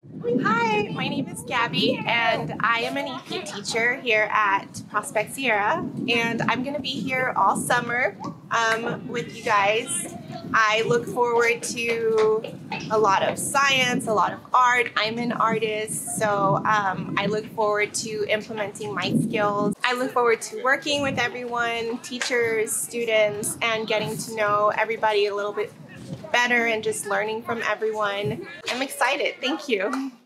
Hi, my name is Gabby, and I am an EP teacher here at Prospect Sierra, and I'm going to be here all summer with you guys. I look forward to a lot of science, a lot of art. I'm an artist, so I look forward to implementing my skills. I look forward to working with everyone, teachers, students, and getting to know everybody a little bit better and just learning from everyone. I'm excited. Thank you.